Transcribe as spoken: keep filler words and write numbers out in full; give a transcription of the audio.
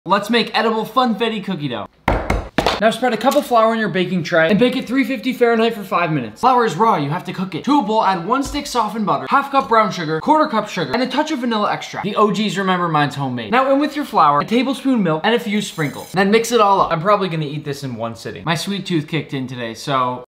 Let's make edible Funfetti cookie dough. Now spread a cup of flour on your baking tray and bake it three fifty Fahrenheit for five minutes. Flour is raw, you have to cook it. To a bowl, add one stick softened butter, half cup brown sugar, quarter cup sugar, and a touch of vanilla extract. The O Gs remember mine's homemade. Now in with your flour, a tablespoon milk, and a few sprinkles. Then mix it all up. I'm probably gonna eat this in one sitting. My sweet tooth kicked in today, so